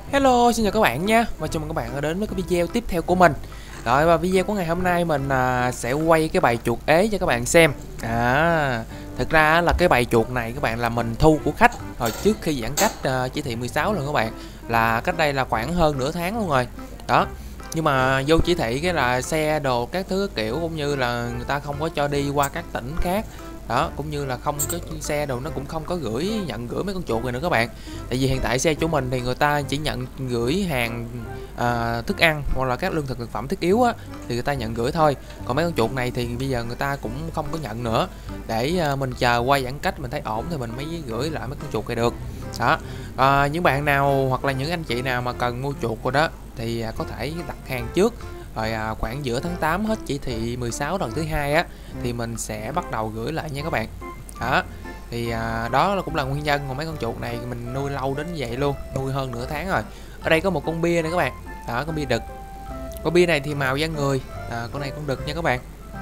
Hello, xin chào các bạn nha. Và chào mừng các bạn đã đến với cái video tiếp theo của mình. Rồi, và video của ngày hôm nay mình sẽ quay cái bài chuột ế cho các bạn xem. Thực ra là cái bài chuột này các bạn là mình thu của khách hồi trước khi giãn cách chỉ thị 16 rồi các bạn. Là cách đây là khoảng hơn nửa tháng luôn rồi. Đó. Nhưng mà vô chỉ thị cái là xe đồ các thứ kiểu cũng như là người ta không có cho đi qua các tỉnh khác. Đó, cũng như là không có xe đồ nó cũng không có nhận gửi mấy con chuột này nữa các bạn. Tại vì hiện tại xe của mình thì người ta chỉ nhận gửi hàng thức ăn hoặc là các lương thực thực phẩm thiết yếu á, thì người ta nhận gửi thôi. Còn mấy con chuột này thì bây giờ người ta cũng không có nhận nữa. Để mình chờ qua giãn cách mình thấy ổn thì mình mới gửi lại mấy con chuột này được. Đó. Những bạn nào hoặc là những anh chị nào mà cần mua chuột rồi đó thì có thể đặt hàng trước. Rồi khoảng giữa tháng 8 hết chỉ thị 16 lần thứ hai á thì mình sẽ bắt đầu gửi lại nha các bạn. Đó. Thì đó là cũng là nguyên nhân. Còn mấy con chuột này mình nuôi lâu đến vậy luôn, nuôi hơn nửa tháng rồi. Ở đây có một con bia này các bạn. Đó, con bia đực. Con bia này thì màu da người. Con này con đực nha các bạn.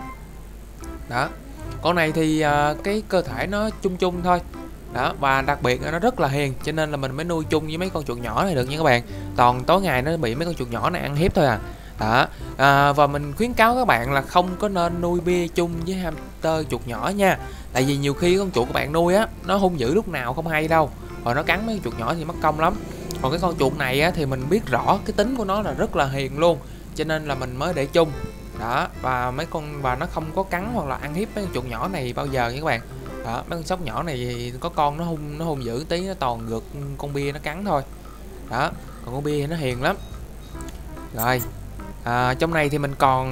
Đó. Con này thì cái cơ thể nó chung chung thôi. Đó, và đặc biệt là nó rất là hiền, cho nên là mình mới nuôi chung với mấy con chuột nhỏ này được nha các bạn. Toàn tối ngày nó bị mấy con chuột nhỏ này ăn hiếp thôi à. Đó. Và mình khuyến cáo các bạn là không có nên nuôi bia chung với hamster chuột nhỏ nha. Tại vì nhiều khi con chuột các bạn nuôi á, nó hung dữ lúc nào không hay đâu. Rồi nó cắn mấy con chuột nhỏ thì mất công lắm. Còn cái con chuột này á, thì mình biết rõ cái tính của nó là rất là hiền luôn, cho nên là mình mới để chung. Đó, và nó không có cắn hoặc là ăn hiếp mấy con chuột nhỏ này bao giờ nha các bạn. Đó, mấy con sóc nhỏ này thì có con nó hung dữ tí, nó toàn gượt con bia nó cắn thôi. Đó, còn con bia thì nó hiền lắm. Rồi. Trong này thì mình còn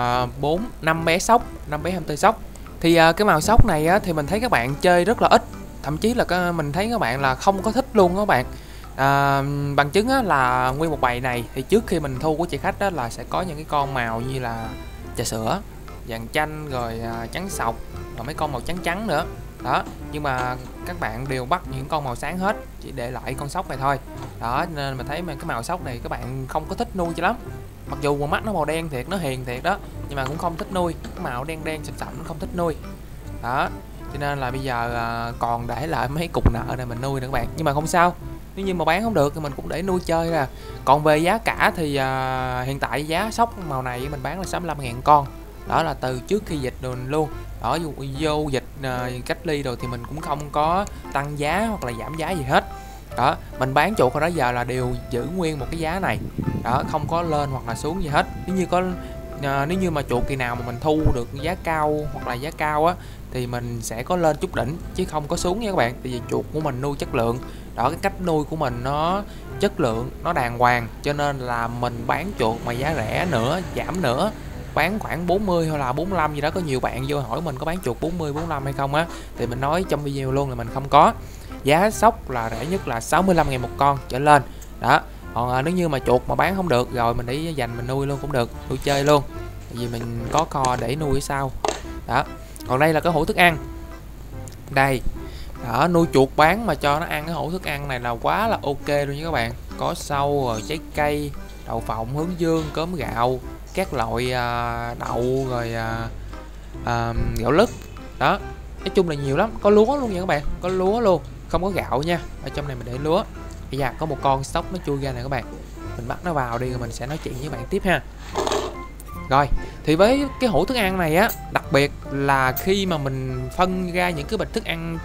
5 bé sóc, 5 bé hamster sóc. Thì cái màu sóc này á, thì mình thấy các bạn chơi rất là ít, thậm chí là mình thấy các bạn là không có thích luôn các bạn. Bằng chứng á, là nguyên một bầy này thì trước khi mình thu của chị khách đó là sẽ có những cái con màu như là trà sữa, vàng chanh, rồi trắng sọc, rồi mấy con màu trắng trắng nữa. Đó, nhưng mà các bạn đều bắt những con màu sáng hết, chỉ để lại con sóc này thôi. Đó, nên mình thấy cái màu sóc này các bạn không có thích nuôi cho lắm. Mặc dù mà mắt nó màu đen thiệt, nó hiền thiệt đó, nhưng mà cũng không thích nuôi. Cái màu đen đen sậm sậm nó không thích nuôi. Đó, cho nên là bây giờ còn để lại mấy cục nợ này mình nuôi nữa các bạn. Nhưng mà không sao, nếu như mà bán không được thì mình cũng để nuôi chơi ra. Còn về giá cả thì hiện tại giá sóc màu này mình bán là 65.000 con. Đó là từ trước khi dịch rồi luôn. Đó, vô dịch cách ly rồi thì mình cũng không có tăng giá hoặc là giảm giá gì hết. Đó, mình bán chuột hồi đó giờ là đều giữ nguyên một cái giá này. Đó, không có lên hoặc là xuống gì hết. Nếu như mà chuột kỳ nào mà mình thu được giá cao hoặc là giá cao á thì mình sẽ có lên chút đỉnh chứ không có xuống nha các bạn. Tại vì chuột của mình nuôi chất lượng. Đó, cái cách nuôi của mình nó chất lượng, nó đàng hoàng, cho nên là mình bán chuột mà giá rẻ nữa, giảm nữa, bán khoảng 40 hay là 45 gì đó. Có nhiều bạn vô hỏi mình có bán chuột 40, 45 hay không á, thì mình nói trong video luôn là mình không có. Giá sóc là rẻ nhất là 65.000 một con trở lên. Đó, còn nếu như mà chuột mà bán không được rồi mình để dành mình nuôi luôn cũng được, nuôi chơi luôn, tại vì mình có kho để nuôi sau. Đó, còn đây là cái hũ thức ăn đây. Đó, nuôi chuột bán mà cho nó ăn cái hũ thức ăn này là quá là ok luôn nha các bạn. Có sâu, rồi trái cây, đậu phộng, hướng dương, cơm gạo, các loại đậu, rồi gạo lứt. Đó, nói chung là nhiều lắm. Có lúa luôn nha các bạn, có lúa luôn, không có gạo nha. Ở trong này mình để lúa. Bây giờ có một con sóc nó chui ra này các bạn, mình bắt nó vào đi rồi mình sẽ nói chuyện với bạn tiếp ha. Rồi, thì với cái hũ thức ăn này á, đặc biệt là khi mà mình phân ra những cái bịch thức ăn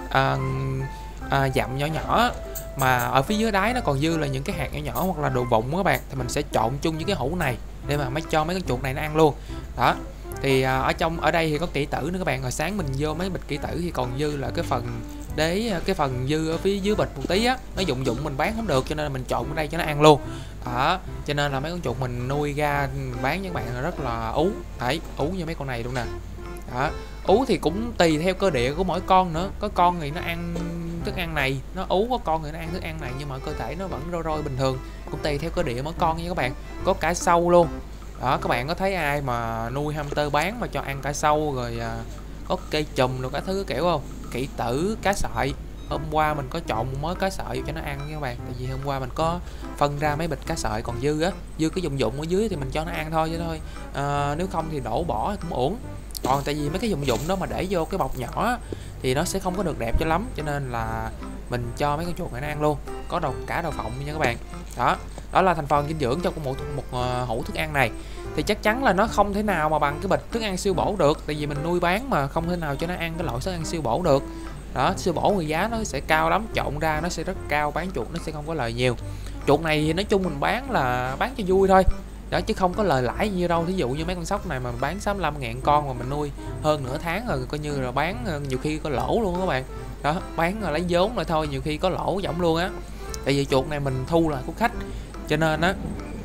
dặm nhỏ nhỏ mà ở phía dưới đáy nó còn dư là những cái hạt nhỏ nhỏ hoặc là đồ vụn các bạn, thì mình sẽ trộn chung với cái hũ này để mà cho mấy con chuột này nó ăn luôn. Đó, thì ở đây thì có kỹ tử nữa các bạn. Hồi sáng mình vô mấy bịch kỹ tử thì còn dư là cái phần dư ở phía dưới bịch một tí á, nó dụng mình bán không được, cho nên là mình trộn ở đây cho nó ăn luôn. Đó, cho nên là mấy con chuột mình nuôi ra bán với các bạn là rất là ú. Đấy, ú như mấy con này luôn nè. Đó, ú thì cũng tùy theo cơ địa của mỗi con nữa. Có con thì nó ăn thức ăn này nó ú, có con thì nó ăn thức ăn này, nhưng mà cơ thể nó vẫn roi bình thường. Cũng tùy theo cơ địa mỗi con nha các bạn. Có cả sâu luôn. Đó, các bạn có thấy ai mà nuôi hamster bán mà cho ăn cả sâu rồi có cây chùm rồi cả thứ kiểu không? Kỹ tử, cá sợi. Hôm qua mình có trộn một mớ cá sợi cho nó ăn nha các bạn. Tại vì hôm qua mình có phân ra mấy bịch cá sợi còn dư á, dư cái dụng ở dưới thì mình cho nó ăn thôi chứ thôi. Nếu không thì đổ bỏ cũng uổng. Còn tại vì mấy cái dụng đó mà để vô cái bọc nhỏ thì nó sẽ không có được đẹp cho lắm, cho nên là mình cho mấy con chuột này nó ăn luôn. có cả đậu phộng nha các bạn. Đó, đó là thành phần dinh dưỡng cho một hũ thức ăn này. Thì chắc chắn là nó không thể nào mà bằng cái bịch thức ăn siêu bổ được, tại vì mình nuôi bán mà, không thể nào cho nó ăn cái loại thức ăn siêu bổ được. Đó, siêu bổ thì giá nó sẽ cao lắm, trộn ra nó sẽ rất cao, bán chuột nó sẽ không có lời nhiều. Chuột này thì nói chung mình bán là bán cho vui thôi. Đó, chứ không có lời lãi như đâu. Thí dụ như mấy con sóc này mà mình bán 65.000 con mà mình nuôi hơn nửa tháng rồi, coi như là bán nhiều khi có lỗ luôn các bạn. Đó, bán là lấy vốn lại thôi, nhiều khi có lỗ giỏng luôn á. Tại vì chuột này mình thu lại của khách, cho nên á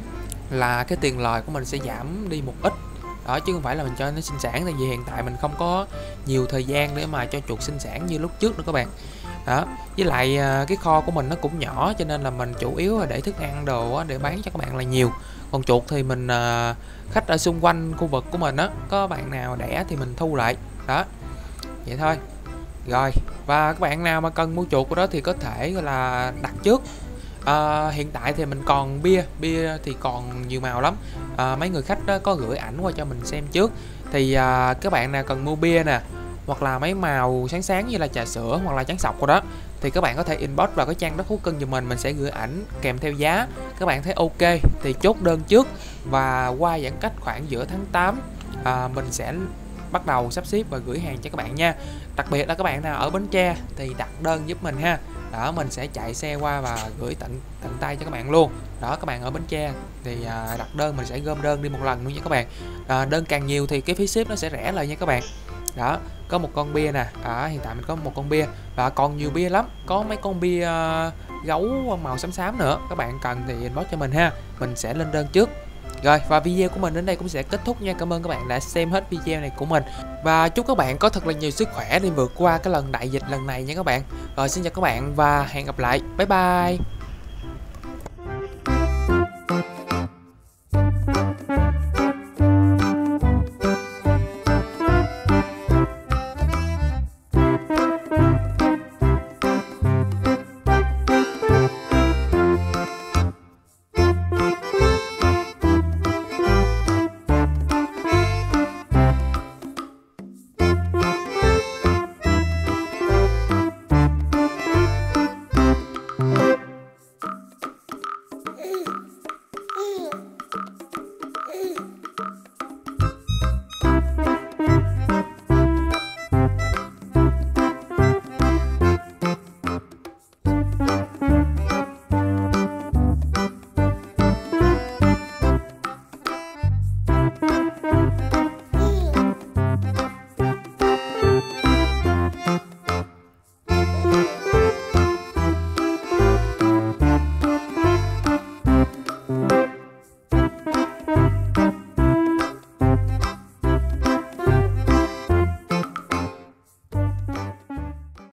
là cái tiền lời của mình sẽ giảm đi một ít. Đó, chứ không phải là mình cho nó sinh sản, tại vì hiện tại mình không có nhiều thời gian để mà cho chuột sinh sản như lúc trước nữa các bạn. Đó, với lại cái kho của mình nó cũng nhỏ, cho nên là mình chủ yếu là để thức ăn đồ để bán cho các bạn là nhiều. Còn chuột thì mình khách ở xung quanh khu vực của mình á, có bạn nào đẻ thì mình thu lại. Đó, vậy thôi. Rồi, và các bạn nào mà cần mua chuột của đó thì có thể gọi là đặt trước. Hiện tại thì mình còn bia thì còn nhiều màu lắm. Mấy người khách đó có gửi ảnh qua cho mình xem trước. Thì các bạn nào cần mua bia nè, hoặc là mấy màu sáng sáng như là trà sữa hoặc là trắng sọc của đó, thì các bạn có thể inbox vào cái trang Đất Phú Cưng giùm mình sẽ gửi ảnh kèm theo giá. Các bạn thấy ok thì chốt đơn trước, và qua giãn cách khoảng giữa tháng 8 mình sẽ bắt đầu sắp xếp và gửi hàng cho các bạn nha. Đặc biệt là các bạn nào ở Bến Tre thì đặt đơn giúp mình ha. Đó, mình sẽ chạy xe qua và gửi tận tay cho các bạn luôn. Đó, các bạn ở Bến Tre thì đặt đơn mình sẽ gom đơn đi một lần luôn nha các bạn. Đơn càng nhiều thì cái phí ship nó sẽ rẻ lại nha các bạn. Đó, có một con bia nè, hiện tại mình có một con bia và còn nhiều bia lắm, có mấy con bia gấu màu xám xám nữa. Các bạn cần thì inbox cho mình ha, mình sẽ lên đơn trước. Rồi, và video của mình đến đây cũng sẽ kết thúc nha. Cảm ơn các bạn đã xem hết video này của mình, và chúc các bạn có thật là nhiều sức khỏe để vượt qua cái lần đại dịch lần này nha các bạn. Rồi, xin chào các bạn và hẹn gặp lại. Bye bye.